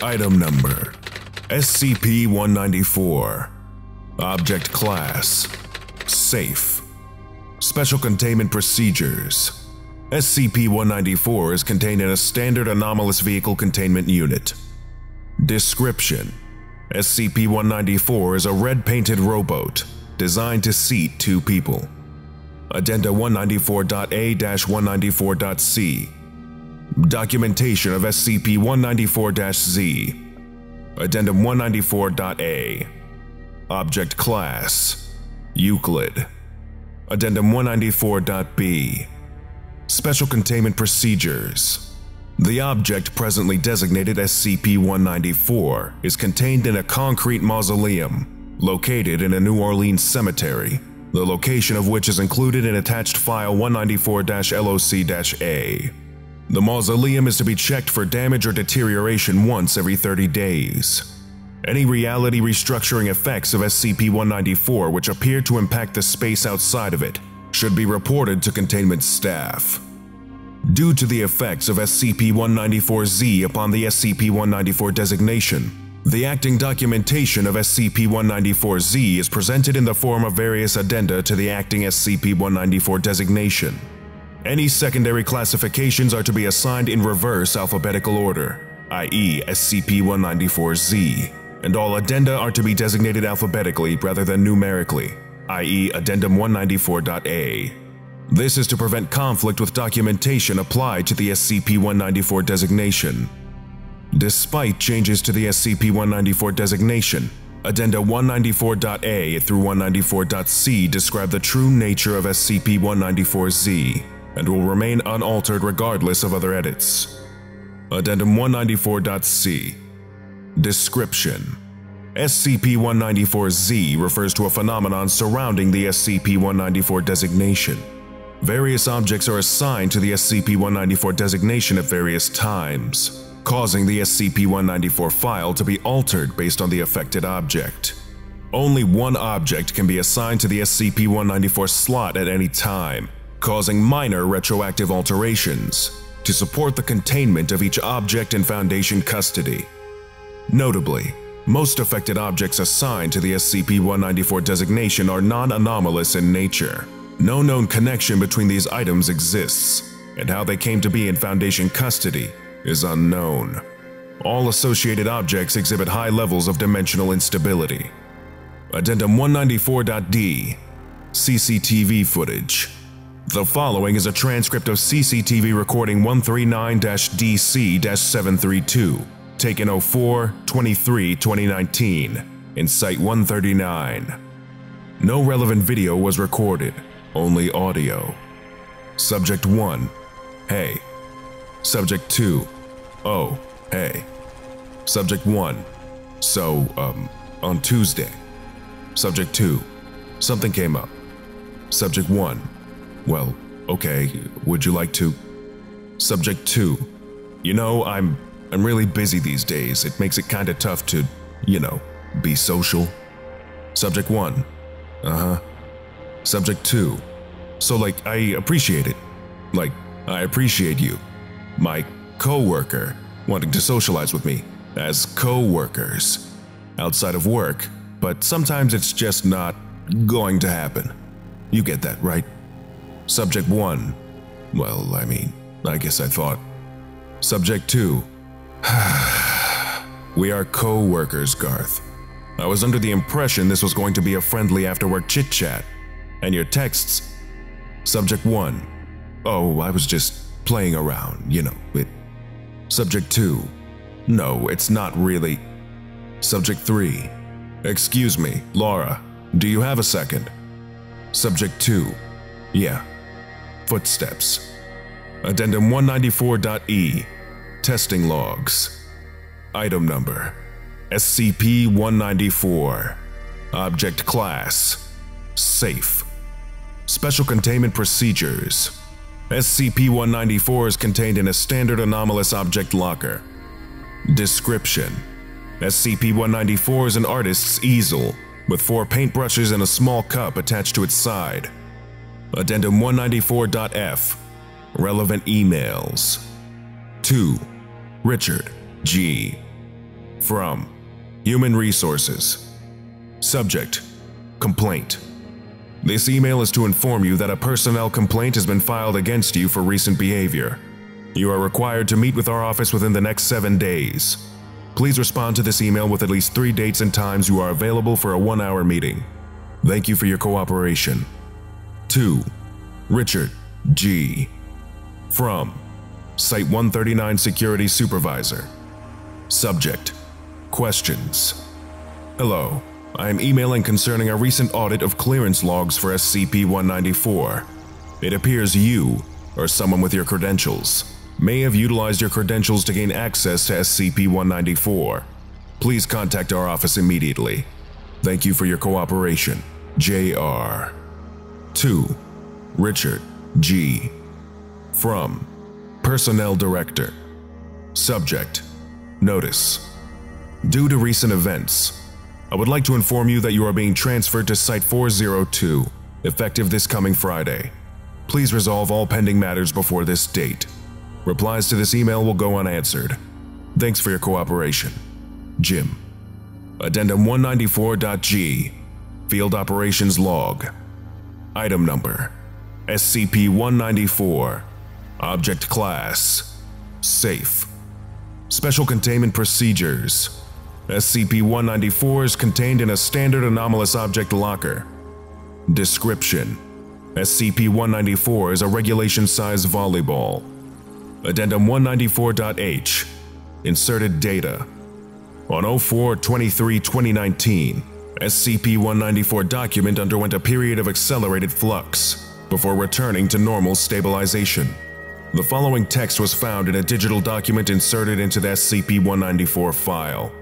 Item Number: SCP-194. Object Class: Safe. Special Containment Procedures: SCP-194 is contained in a standard anomalous vehicle containment unit. Description: SCP-194 is a red-painted rowboat designed to seat 2 people. Addenda 194.A-194.C. Documentation of SCP-194-Z. Addendum 194.A. Object Class: Euclid. Addendum 194.B. Special Containment Procedures: the object presently designated SCP-194 is contained in a concrete mausoleum located in a New Orleans cemetery, the location of which is included in attached file 194-LOC-A. The mausoleum is to be checked for damage or deterioration once every 30 days. Any reality restructuring effects of SCP-194 which appear to impact the space outside of it should be reported to containment staff. Due to the effects of SCP-194-Z upon the SCP-194 designation, the acting documentation of SCP-194-Z is presented in the form of various addenda to the acting SCP-194 designation. Any secondary classifications are to be assigned in reverse alphabetical order, i.e. SCP-194-Z, and all addenda are to be designated alphabetically rather than numerically, i.e. Addendum 194.A. This is to prevent conflict with documentation applied to the SCP-194 designation. Despite changes to the SCP-194 designation, Addenda 194.A through 194.C describe the true nature of SCP-194-Z and will remain unaltered regardless of other edits. Addendum 194.C. Description: SCP-194-Z refers to a phenomenon surrounding the SCP-194 designation. Various objects are assigned to the SCP-194 designation at various times, causing the SCP-194 file to be altered based on the affected object. Only one object can be assigned to the SCP-194 slot at any time, causing minor retroactive alterations to support the containment of each object in Foundation custody. Notably, most affected objects assigned to the SCP-194 designation are non-anomalous in nature. No known connection between these items exists, and how they came to be in Foundation custody is unknown. All associated objects exhibit high levels of dimensional instability. Addendum 194.D. CCTV footage. The following is a transcript of CCTV recording 139-DC-732, taken 04/23/2019, in Site 139. No relevant video was recorded, only audio. Subject 1: Hey. Subject 2: Oh, hey. Subject 1: So, on Tuesday. Subject 2: Something came up. Subject 1: Well, okay, would you like to? Subject 2: You know, I'm really busy these days. It makes it kinda tough to, be social. Subject 1: Uh-huh. Subject 2: So, I appreciate it. I appreciate you, my co-worker, wanting to socialize with me as co-workers outside of work, but sometimes it's just not going to happen. You get that, right? Subject 1: Well, I guess I thought. Subject 2: We are co-workers, Garth. I was under the impression this was going to be a friendly after-work chit-chat. And your texts… Subject 1: Oh, I was just playing around, it… Subject 2: No, it's not really. Subject 3: Excuse me, Laura, do you have a second? Subject 2: Yeah. Footsteps. Addendum 194.E. Testing Logs. Item Number: SCP-194. Object Class: Safe. Special Containment Procedures: SCP-194 is contained in a standard anomalous object locker. Description: SCP-194 is an artist's easel, with 4 paintbrushes and a small cup attached to its side. Addendum 194.F. Relevant emails: 2. Richard, G. From Human Resources. Subject: Complaint. This email is to inform you that a personnel complaint has been filed against you for recent behavior. You are required to meet with our office within the next 7 days. Please respond to this email with at least 3 dates and times you are available for a 1-hour meeting. Thank you for your cooperation. 2. Richard G. From Site 139 Security Supervisor. Subject: Questions. Hello, I am emailing concerning a recent audit of clearance logs for SCP-194. It appears you, or someone with your credentials, may have utilized your credentials to gain access to SCP-194. Please contact our office immediately. Thank you for your cooperation. J.R. 2. Richard G. From Personnel Director. Subject: Notice. Due to recent events, I would like to inform you that you are being transferred to Site 402, effective this coming Friday. Please resolve all pending matters before this date. Replies to this email will go unanswered. Thanks for your cooperation. Jim. Addendum 194.G. Field Operations Log. Item Number: SCP-194. Object Class: Safe. Special Containment Procedures: SCP-194 is contained in a standard anomalous object locker. Description: SCP-194 is a regulation-size volleyball. Addendum 194.H. Inserted data. On 04/23/2019, SCP-194 document underwent a period of accelerated flux before returning to normal stabilization. The following text was found in a digital document inserted into the SCP-194 file.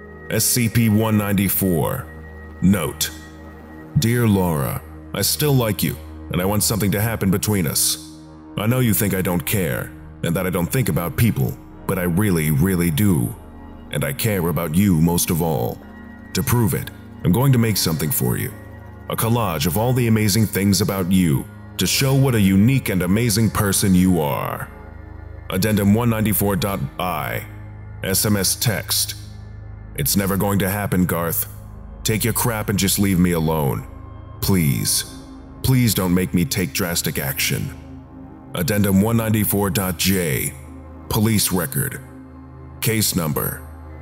SCP-194. Note: Dear Laura, I still like you, and I want something to happen between us. I know you think I don't care, and that I don't think about people, but I really, really do. And I care about you most of all. To prove it, I'm going to make something for you. A collage of all the amazing things about you, to show what a unique and amazing person you are. Addendum 194.I. SMS text. It's never going to happen, Garth. Take your crap and just leave me alone. Please. Please don't make me take drastic action. Addendum 194.J. Police Record. Case Number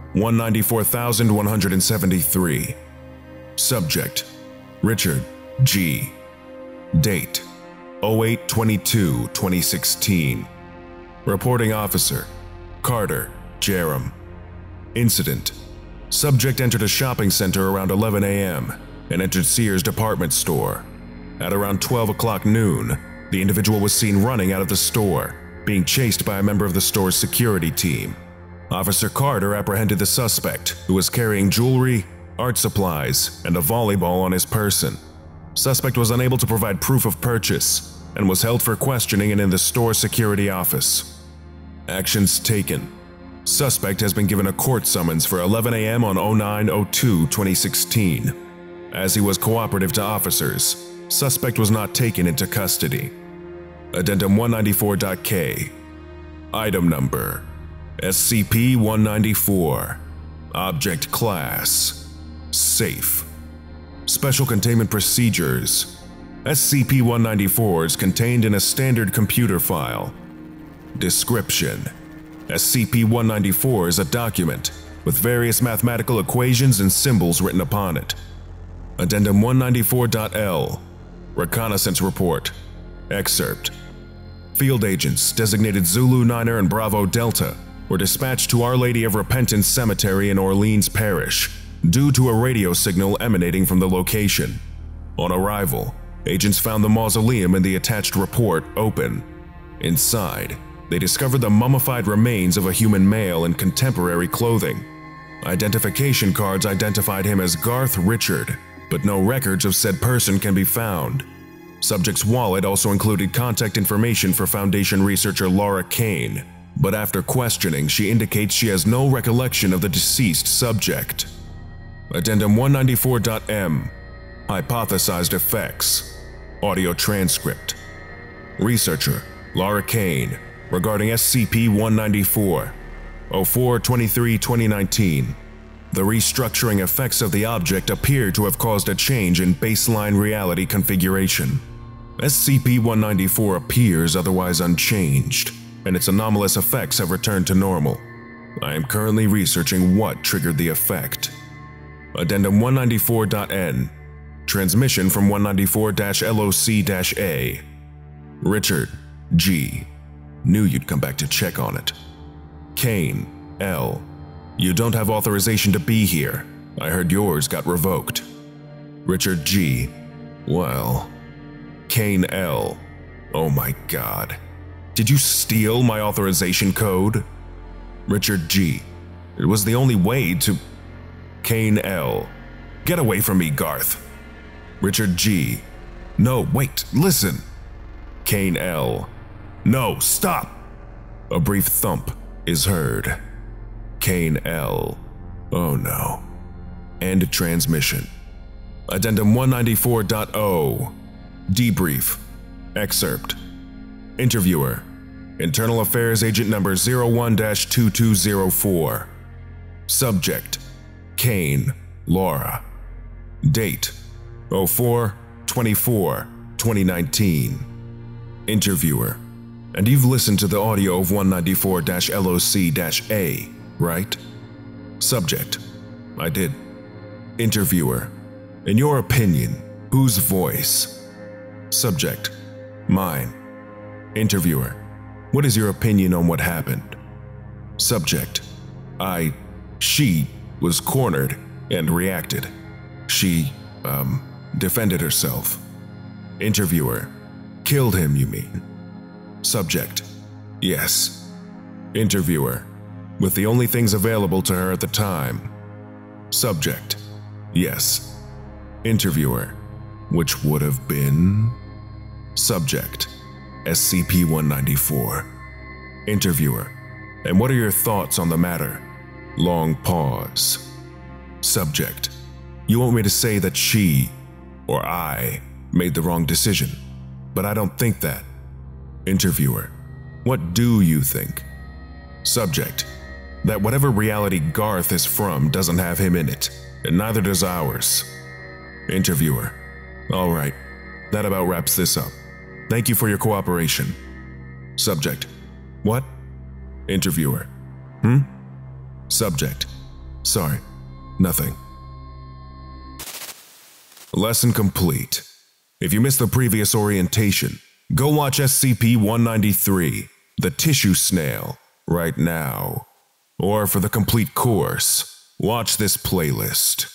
194,173. Subject: Richard G. Date: 08/22/2016. Reporting Officer: Carter Jerem. Incident: Subject entered a shopping center around 11 a.m. and entered Sears department store. At around 12 o'clock noon, the individual was seen running out of the store, being chased by a member of the store's security team. Officer Carter apprehended the suspect, who was carrying jewelry, art supplies, and a volleyball on his person. Suspect was unable to provide proof of purchase and was held for questioning and in the store security office. Actions taken: Suspect has been given a court summons for 11 a.m. on 09/02/2016. As he was cooperative to officers, suspect was not taken into custody. Addendum 194.K. Item Number: SCP-194. Object Class: Safe. Special Containment Procedures: SCP-194 is contained in a standard computer file. Description: SCP-194 is a document with various mathematical equations and symbols written upon it. Addendum 194.L. Reconnaissance Report. Excerpt: Field agents designated Zulu Niner and Bravo Delta were dispatched to Our Lady of Repentance Cemetery in Orleans Parish due to a radio signal emanating from the location. On arrival, agents found the mausoleum in the attached report open. Inside, they discovered the mummified remains of a human male in contemporary clothing. Identification cards identified him as Garth Richard, but no records of said person can be found. Subject's wallet also included contact information for Foundation researcher Laura Kane, but after questioning, she indicates she has no recollection of the deceased subject. Addendum 194.M. Hypothesized Effects. Audio Transcript. Researcher Laura Kane, regarding SCP-194, 04/23/2019, The restructuring effects of the object appear to have caused a change in baseline reality configuration. SCP-194 appears otherwise unchanged, and its anomalous effects have returned to normal. I am currently researching what triggered the effect. Addendum 194.N. Transmission from 194-LOC-A. Richard G. Knew you'd come back to check on it. Kane L. You don't have authorization to be here. I heard yours got revoked. Richard G. Well. Kane L. Oh my God. Did you steal my authorization code? Richard G. It was the only way to… Kane L. Get away from me, Garth. Richard G. No, wait, listen. Kane L. No, stop. A brief thump is heard. Kane L. Oh no. End transmission. Addendum 194.O. Debrief. Excerpt. Interviewer. Internal Affairs Agent Number 01-2204. Subject. Kane Laura. Date. 04/24/2019. Interviewer. And you've listened to the audio of 194-LOC-A, right? Subject. I did. Interviewer. In your opinion, whose voice? Subject. Mine. Interviewer. What is your opinion on what happened? Subject. She was cornered and reacted. She, defended herself. Interviewer. Killed him, you mean? Subject. Yes. Interviewer. With the only things available to her at the time. Subject. Yes. Interviewer. Which would have been… Subject. SCP-194. Interviewer. And what are your thoughts on the matter? Long pause. Subject. You want me to say that she, or I, made the wrong decision, but I don't think that. Interviewer. What do you think? Subject. That whatever reality Garth is from doesn't have him in it, and neither does ours. Interviewer. All right, that about wraps this up. Thank you for your cooperation. Subject. What? Interviewer. Subject. Sorry, nothing. Lesson complete. If you missed the previous orientation, go watch SCP-193, The Tissue Snail, right now. Or for the complete course, watch this playlist.